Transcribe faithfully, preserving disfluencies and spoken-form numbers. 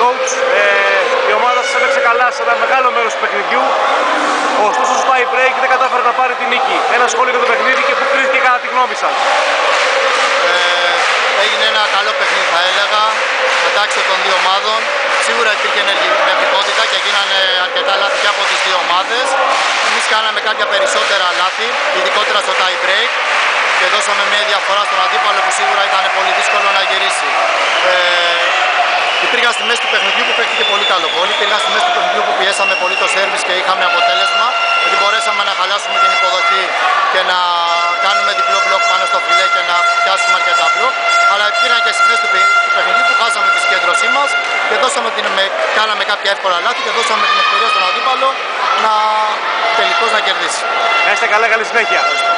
coach. Ε, η ομάδα σας έπαιξε καλά σε ένα μεγάλο μέρος του παιχνιδιού. Ωστόσο στο tie break δεν κατάφερε να πάρει την νίκη. Ένα σχόλιο για το παιχνίδι και πού κρίθηκε κατά τη γνώμη σας? Ε, έγινε ένα καλό παιχνίδι, θα έλεγα, μεταξύ των δύο ομάδων. Σίγουρα υπήρχε ενεργητικότητα και γίνανε αρκετά λάθη και από τις δύο ομάδες. Εμείς κάναμε κάποια περισσότερα λάθη, ειδικότερα στο tie break, και δώσαμε μια διαφορά στον αντίπαλο που σίγουρα ήταν πολύ δύσκολο να γυρίσει. Ε, υπήρχαν στιγμές του παιχνιδιού που παίχτηκε πολύ καλό γκολ, υπήρχαν στιγμές του παιχνιδιού που πιέσαμε πολύ το σέρβις και είχαμε αποτέλεσμα, ότι μπορέσαμε να χαλάσουμε την υποδοχή και να κάνουμε διπλό μπλοκ πάνω στο φιλέ και να πιάσουμε αρκετά μπλοκ. Αλλά υπήρχαν και στιγμές του, του παιχνιδιού που χάσαμε τη συγκέντρωσή μας και δώσαμε την, με, κάναμε κάποια εύκολα λάθη και δώσαμε την ευκαιρία στον αντίπαλο να τελικώς να κερδίσει. Να είστε καλά, καλή συνέχεια.